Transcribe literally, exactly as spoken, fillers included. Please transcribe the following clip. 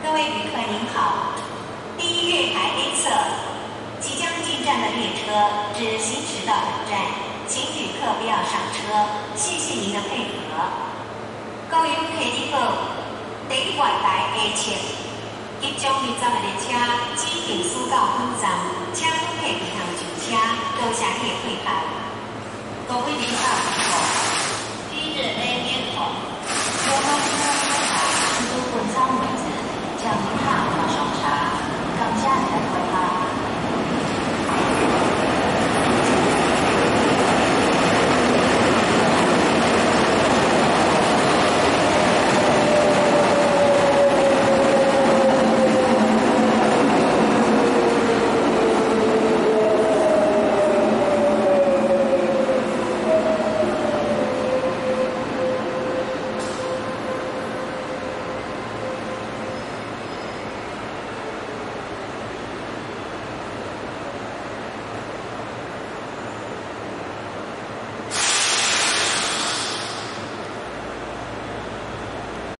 各位旅客您好，第一月台 A 侧即将进站的列车只行驶到本站，请旅客不要上车，谢谢您的配合。各位旅客你好，第一月台 A 侧即将入站的列车指定驶到本站，请旅客进行上车，多谢你的配合。各位旅客您好，第一日 A 面孔，我们。